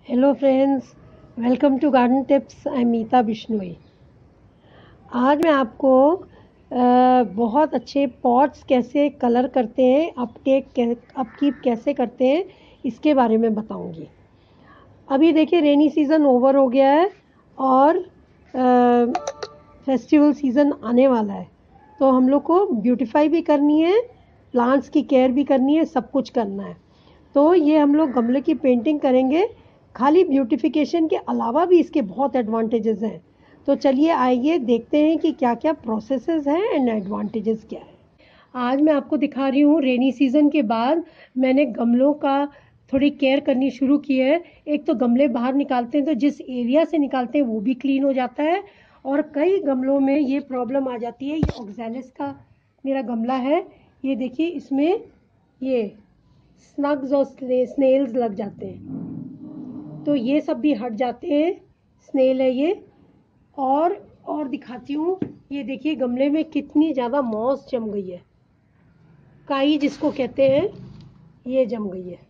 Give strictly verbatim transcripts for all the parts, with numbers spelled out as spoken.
Hello friends, welcome to garden tips. I am Meeta Bishnoi. आज मैं आपको आ, बहुत अच्छे पॉट्स कैसे कलर करते हैं, अपटेक अपकीप कैसे करते हैं, इसके बारे में बताऊंगी। अभी देखिए, रेनी सीज़न ओवर हो गया है और फेस्टिवल सीज़न आने वाला है, तो हम लोग को ब्यूटीफाई भी करनी है, प्लांट्स की केयर भी करनी है, सब कुछ करना है। तो ये हम लोग गमले की पेंटिंग करेंगे। खाली ब्यूटिफिकेशन के अलावा भी इसके बहुत एडवांटेजेस हैं। तो चलिए आइए देखते हैं कि क्या क्या प्रोसेसेस हैं एंड एडवांटेजेस क्या है। आज मैं आपको दिखा रही हूँ, रेनी सीज़न के बाद मैंने गमलों का थोड़ी केयर करनी शुरू की है। एक तो गमले बाहर निकालते हैं तो जिस एरिया से निकालते हैं वो भी क्लीन हो जाता है, और कई गमलों में ये प्रॉब्लम आ जाती है। ये ऑक्सैलिस का मेरा गमला है, ये देखिए, इसमें ये स्नग्स और स्नेल्स लग जाते हैं, तो ये सब भी हट जाते हैं। स्नेल है ये। और और दिखाती हूँ, ये देखिए गमले में कितनी ज़्यादा मॉस जम गई है, काई जिसको कहते हैं, ये जम गई है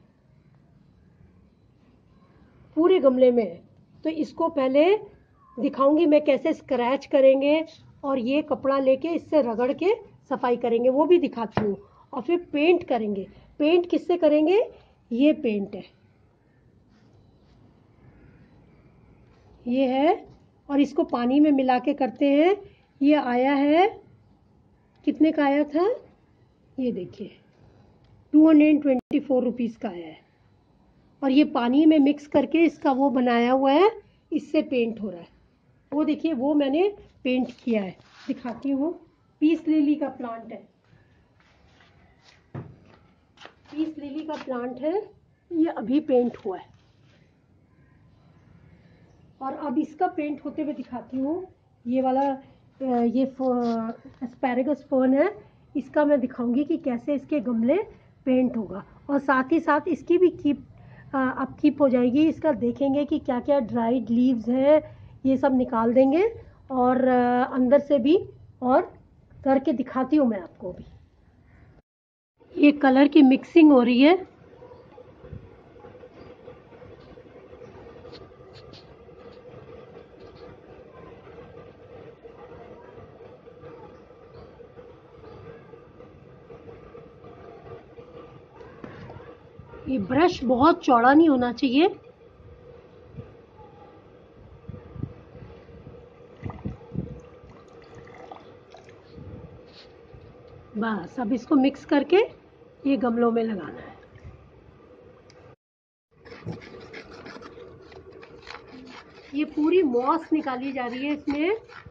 पूरे गमले में। तो इसको पहले दिखाऊंगी मैं कैसे स्क्रैच करेंगे, और ये कपड़ा लेके इससे रगड़ के सफाई करेंगे, वो भी दिखाती हूँ। और फिर पेंट करेंगे। पेंट किससे करेंगे? ये पेंट है, ये है, और इसको पानी में मिला के करते हैं। ये आया है, कितने का आया था? ये देखिए, two hundred twenty four rupees का आया है। और ये पानी में मिक्स करके इसका वो बनाया हुआ है, इससे पेंट हो रहा है। वो देखिए, वो मैंने पेंट किया है, दिखाती हूँ। पीस लिली का प्लांट है, पीस लिली का प्लांट है, ये अभी पेंट हुआ है। और अब इसका पेंट होते हुए दिखाती हूँ। ये वाला ये एस्पैरेगस फर्न है, इसका मैं दिखाऊंगी कि कैसे इसके गमले पेंट होगा, और साथ ही साथ इसकी भी कीप अपकीप हो जाएगी। इसका देखेंगे कि क्या क्या ड्राइड लीव्स हैं, ये सब निकाल देंगे, और अंदर से भी और करके दिखाती हूँ मैं आपको भी। ये कलर की मिक्सिंग हो रही है। ये ब्रश बहुत चौड़ा नहीं होना चाहिए। बस अब इसको मिक्स करके ये गमलों में लगाना है। ये पूरी मॉस निकाली जा रही है इसमें।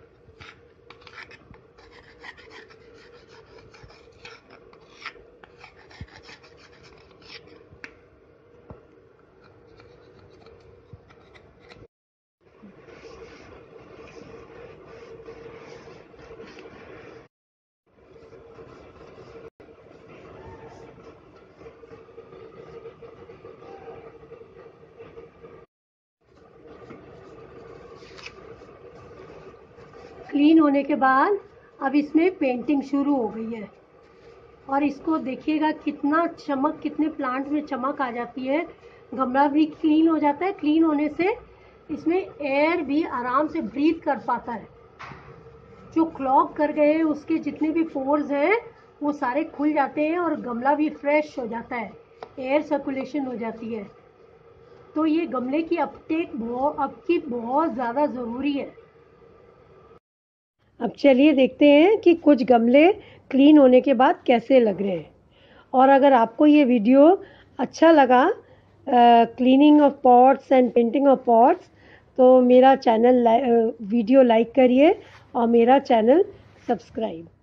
क्लीन होने के बाद अब इसमें पेंटिंग शुरू हो गई है, और इसको देखिएगा कितना चमक, कितने प्लांट में चमक आ जाती है। गमला भी क्लीन हो जाता है। क्लीन होने से इसमें एयर भी आराम से ब्रीथ कर पाता है। जो क्लॉग कर गए हैं उसके जितने भी पोर्स हैं वो सारे खुल जाते हैं, और गमला भी फ्रेश हो जाता है, एयर सर्कुलेशन हो जाती है। तो ये गमले की अपटेक बहुत अपकी बहुत ज़्यादा ज़रूरी है। अब चलिए देखते हैं कि कुछ गमले क्लीन होने के बाद कैसे लग रहे हैं। और अगर आपको ये वीडियो अच्छा लगा, cleaning of pots and painting of pots, तो मेरा चैनल वीडियो लाइक करिए और मेरा चैनल सब्सक्राइब